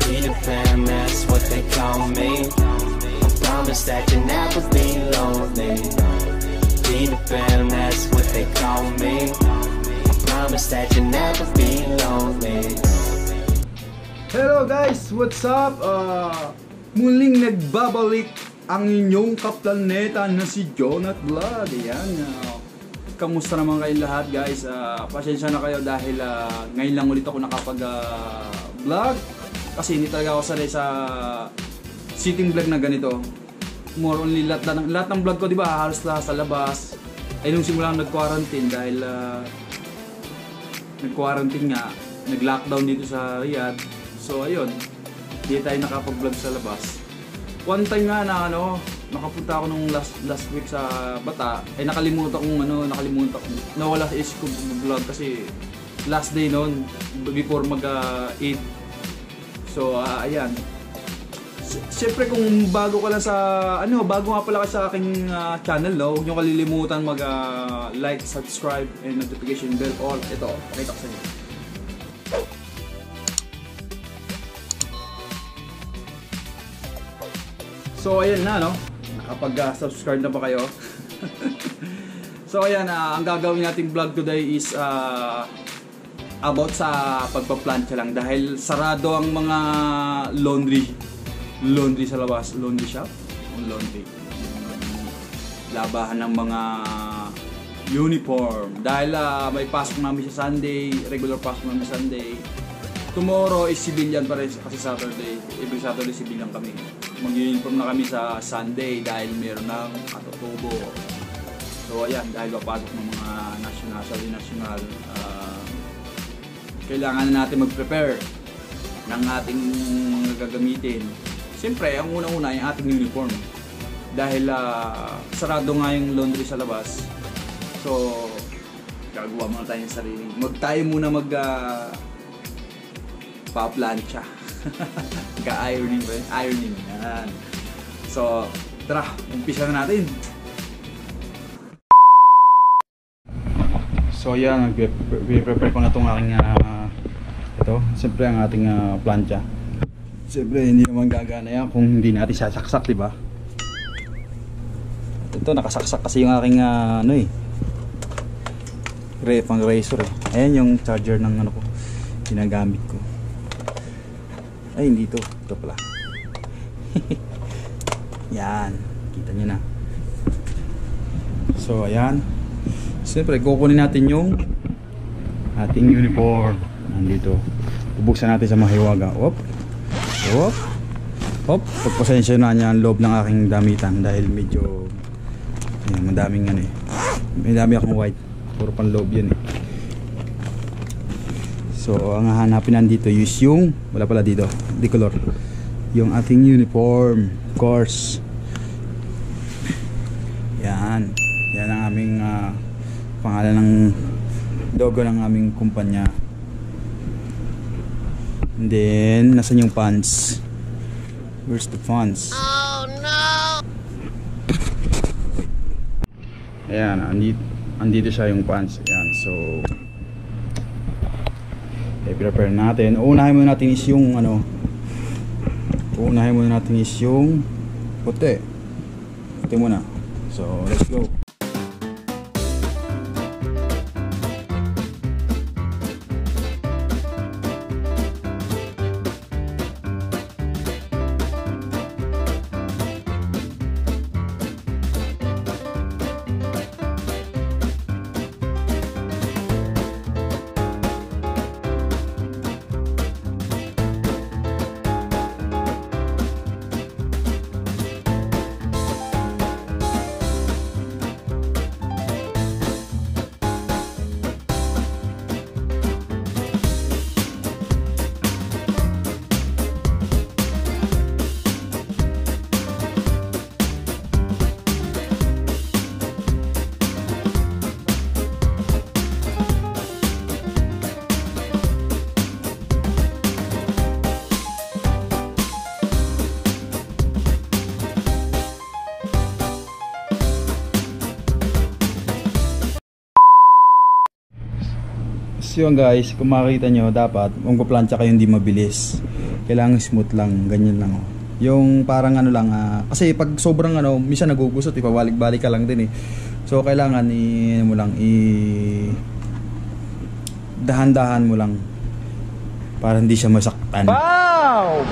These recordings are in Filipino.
Peter Pan, that's what they call me. I promise that you'll never be lonely. Peter Pan, that's what they call me. I promise that you'll never be lonely. Hello guys, what's up? Muling nagbabalik ang inyong kaplaneta na si Jonat Vlog. Ayan, kamusta naman kayo lahat guys? Pasensya na kayo dahil ngayon lang ulit ako nakapag-vlog. Kasi hindi talaga ako sanay sa sitting vlog na ganito. More only lahat ng vlog ko, di ba? Halos lahat sa labas. Ay nung simulang nag-quarantine dahil nag-quarantine nga, nag-lockdown dito sa Riyadh. So ayun, hindi tayo nakapag-vlog sa labas. One time nga na nakapunta ako nung last week sa Bata, ay nakalimutan kong nawala sa isip ko vlog kasi last day noon before mag-8. So ayan. Siyempre kung bago ka lang sa bago nga pala ka sa aking channel, huwag niyo kalilimutan mag-like, subscribe and notification bell all. Ito, pakita ko sa inyo. So ayan na nakapag-subscribe na ba kayo? So ayan, ang gagawin nating vlog today is about sa pagpa-plancha lang dahil sarado ang mga laundry sa labas, laundry shop, laundry. Labahan ng mga uniform dahil may pasok namin sa Sunday, regular pasok namin sa Sunday. Tomorrow is civilian pa rin kasi Saturday, every Saturday civilian kami. Mag-uniform na kami sa Sunday dahil meron ng katutubo. So ayan, dahil papasok ng mga national, kailangan na natin mag-prepare ng ating mga gagamitin. Siyempre, ang una-una yung ating uniform. Dahil sarado nga yung laundry sa labas. So, gagawa muna tayo ng sarili. Tayo muna pa-plancha. Ka-ironing ba yun? Ironing. Yan. So, tara, umpisa na natin. So, yan. Nag-prepare ko na itong aking ito. Siyempre, ang ating plancha. Siyempre, hindi naman gagana yan kung hindi natin sasaksak, diba? Ito, nakasaksak kasi yung aking pang razor eh. Ayan yung charger ng ko, ginagamit ko. Ay, hindi ito. Ito pala. Yan. Kita nyo na. So, ayan. Siyempre, kukunin natin yung ating uniform. Nandito. Bubuksan natin sa mahiwaga. Whoop. Whoop. Hop. Pagpasensya na niya ang loob ng aking damitan dahil medyo madaming madami akong white. Puro pan loob yan eh. So ang hahanapin nandito is yung wala pala dito, di color. Yung ating uniform, of course. Yan. Yan ang aming pangalan ng logo ng aming kumpanya. And then nasan yung pants? Where's the pants? Oh no. Ayan, andito siya yung pants. Ayan, so i-prepare natin. Uunahin muna natin is yung puti. Puti muna. So, let's go. So yun guys, kung makikita nyo, dapat kung kuplansya kayo hindi mabilis. Kailangan smooth lang, ganyan lang oh. Yung parang ano lang, kasi pag sobrang ano, minsan nagugusot, ipabalik-balik ka lang din eh. So kailangan ano mo lang, dahan-dahan mo lang para hindi siya masaktan. Wow!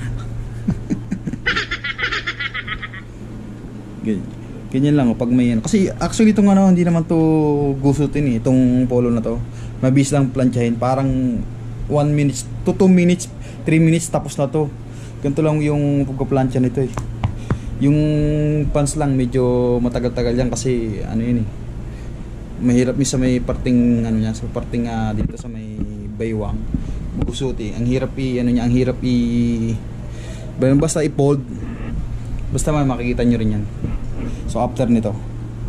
Ganyan lang oh, pag may ano. Kasi actually itong ano, hindi naman to gusutin eh, itong polo na to. Mabilis lang planchahin, parang 1 minute to 2 minutes, 3 minutes tapos na to. Ganito lang yung pagka-plancha nito eh. Yung pants lang medyo matagal-tagal yan kasi ano yun eh. Mahirap sa may parting ano niya, sa parting dito sa may baywang. Gusuti. Ang hirap ano niya, ang hirap basta i-fold. Basta makikita niyo rin yan. So after nito,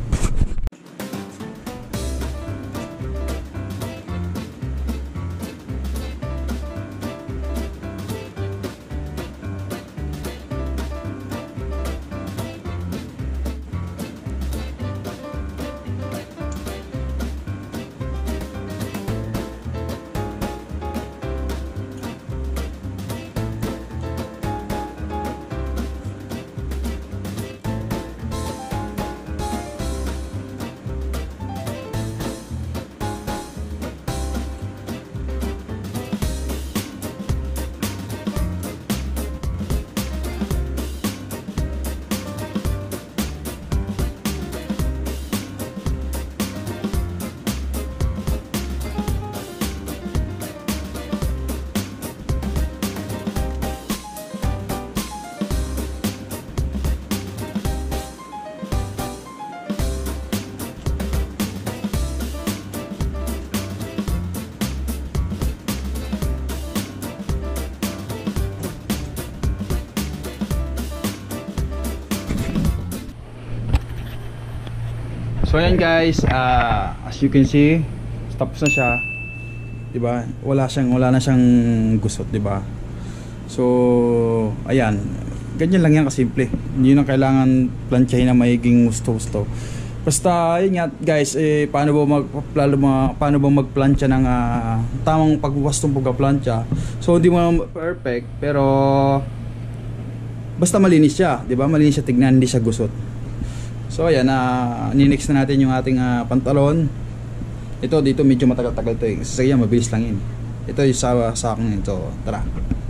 so ayan guys, as you can see, tapos na siya, 'di ba? Wala na siyang gusot, 'di ba? So ayan, ganyan lang yan kasimple. Hindi na kailangan planchahin na maiging gusto-gusto. Basta yun nga guys, paano ba magplancha ng tamang pagwastong pagka-plancha. So hindi mo perfect, pero basta malinis siya, 'di ba? Malinis siya tignan, hindi siya gusot. So ayan, ninix na natin yung ating pantalon. Ito dito medyo matagal-tagal to eh. Kasi yan, mabilis lang yun. Ito yung sa akin ito. Tara.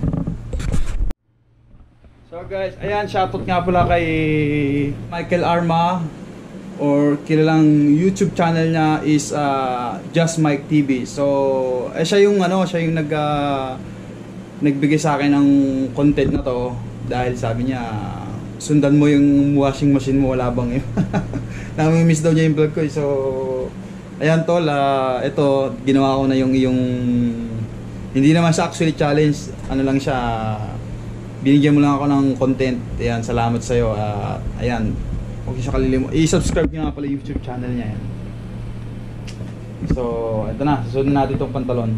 So guys, ayan, shoutout nga pala kay Michael Arma, or kilalang YouTube channel niya is Just Mike TV. So siya yung nagbigay sa akin ng content na to dahil sabi niya, sundan mo yung washing machine mo, wala bang yun. Nami-miss daw niya yung vlog ko. So ayan tol, ito ginawa ko na yung hindi naman siya actually challenge, ano lang siya, binigyan mo lang ako ng content. Ayan, salamat sa'yo. Ayan, huwag siya kalilimut, i-subscribe nyo nga pala YouTube channel niya yan. So ito na, susunod natin itong pantalon.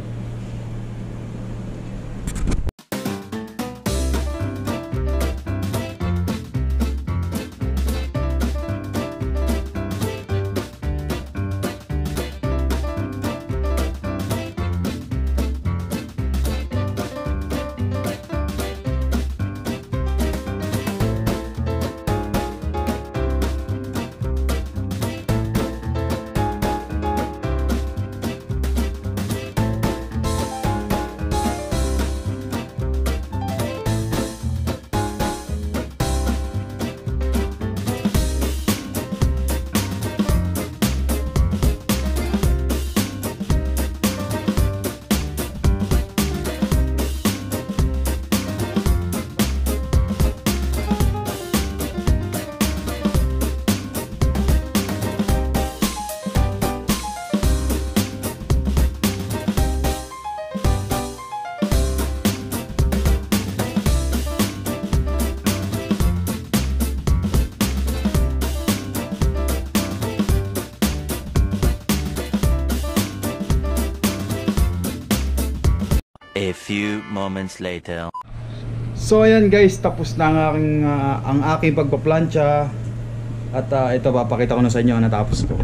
A few moments later. So ayan guys, tapos na ang aking pagpaplantsa. At ito, papakita ko na sa inyo ang natapos ko.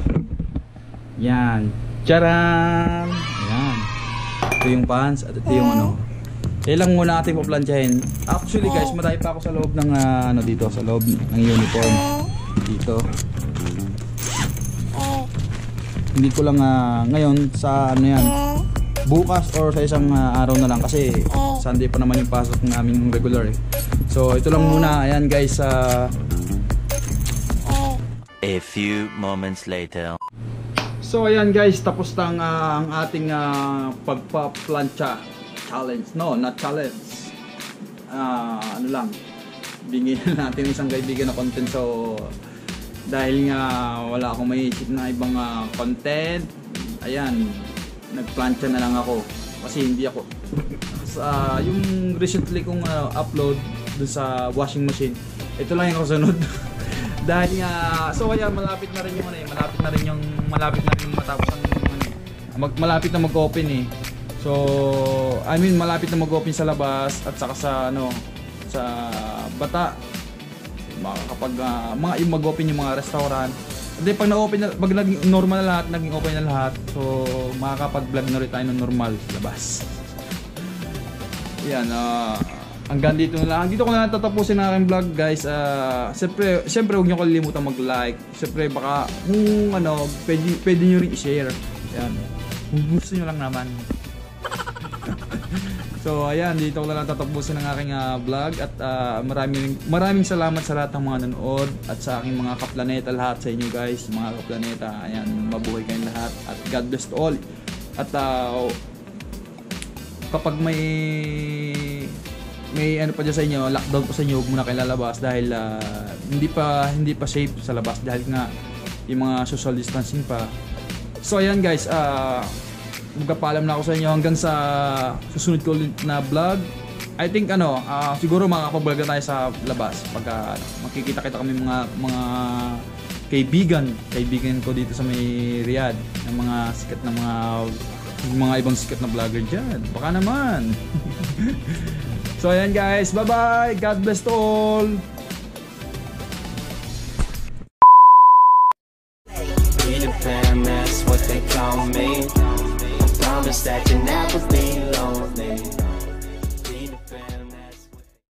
Yan. Charan! Yan. Ito yung pants at ito yung Kailang muna natin paplansyahin. Actually guys, marami pa ako sa loob ng ano dito, sa loob ng uniform dito. Hindi ko lang ngayon sa ano yan, bukas or sa isang araw na lang kasi Sunday pa naman yung pasok namin regular eh. So ito lang muna, ayan guys. A few moments later. So ayan guys, tapos na ang ating pagpa-plancha challenge. No, not challenge. Ano lang, bigyan natin isang kaibigan na content. So dahil nga wala akong maiisip na ibang content, ayan, nagplancha na lang ako kasi hindi ako sa yung recently kong upload dun sa washing machine, ito lang yung kasunod. Dahil nga, so ayan, malapit na rin yung malapit na rin matapos ang malapit na mag-open eh. So I mean malapit na mag-open sa labas at saka sa sa Bata, kapag yung mag-open yung mga restaurant. Hindi, pag na-open na, pag naging normal na lahat, naging open na lahat, so makakapag-vlog na rin tayo ng normal sa labas. Yan, hanggang dito na lang. Dito ko na tatapusin ang aking vlog guys. Siyempre huwag nyo kalimutan mag-like. Siyempre baka pwede nyo rin i-share. Yan, kung gusto nyo lang naman. So ayan, dito ko na lang tatapusin ang aking vlog. At maraming salamat sa lahat ng mga nanood at sa aking mga kaplaneta, lahat sa inyo guys, mga kaplaneta. Ayan, mabuhay kayong lahat at God bless to all. At kapag may ano pa dyan sa inyo, lockdown pa sa inyo, huwag muna kayo lalabas dahil hindi pa safe sa labas dahil nga yung mga social distancing pa. So ayan guys, magpapaalam na ako sa inyo hanggang sa susunod ko ulit na vlog. I think siguro makakapag-vlog na tayo sa labas pagka makikita-kita kami mga kaibigan ko dito sa may Riyadh, ng mga sikat na mga ibang sikat na vlogger dyan. Baka naman. So ayan guys, bye bye, God bless to all. Peter Pan, that's what they call me. I promise that you'll never be lonely.